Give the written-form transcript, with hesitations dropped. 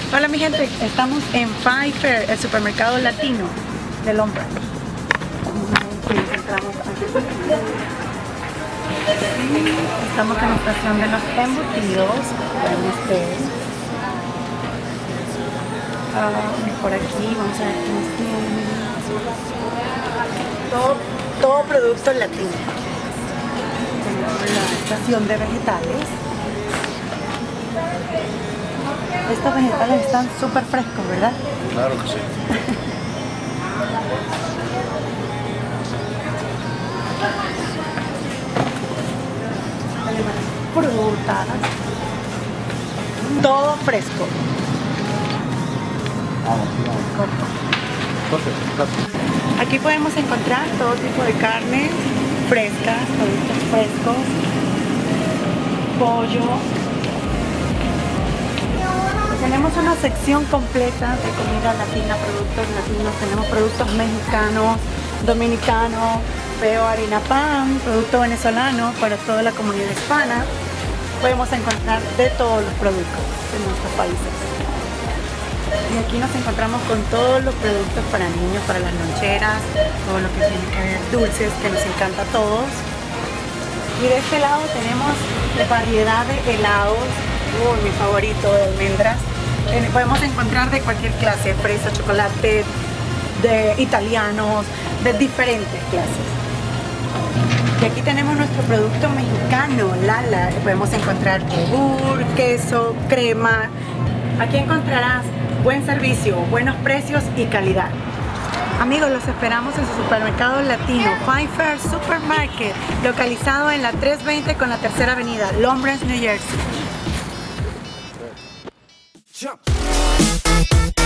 Hola mi gente, estamos en Pfeiffer, el supermercado latino de Lombra. Estamos en la estación de los embutidos. Por aquí vamos a ver qué nos tiene. Todo producto latino. Tenemos la estación de vegetales. Estos vegetales están súper frescos, ¿verdad? Claro que sí. Frutas. Todo fresco. Aquí podemos encontrar todo tipo de carnes frescas, productos frescos, pollo. Tenemos una sección completa de comida latina, productos latinos. Tenemos productos mexicanos, dominicanos, veo harina pan, producto venezolano para toda la comunidad hispana. Podemos encontrar de todos los productos de nuestros países. Y aquí nos encontramos con todos los productos para niños, para las loncheras, todo lo que tiene que ver dulces, que nos encanta a todos. Y de este lado tenemos variedad de helados. Mi favorito, de almendras. Podemos encontrar de cualquier clase, fresa, chocolate, de italianos, de diferentes clases. Y aquí tenemos nuestro producto mexicano, Lala. Podemos encontrar yogur, queso, crema. Aquí encontrarás buen servicio, buenos precios y calidad. Amigos, los esperamos en su supermercado latino, Pfeiffer Supermarket, localizado en la 320 con la 3ª avenida, Long Branch, New Jersey. Jump.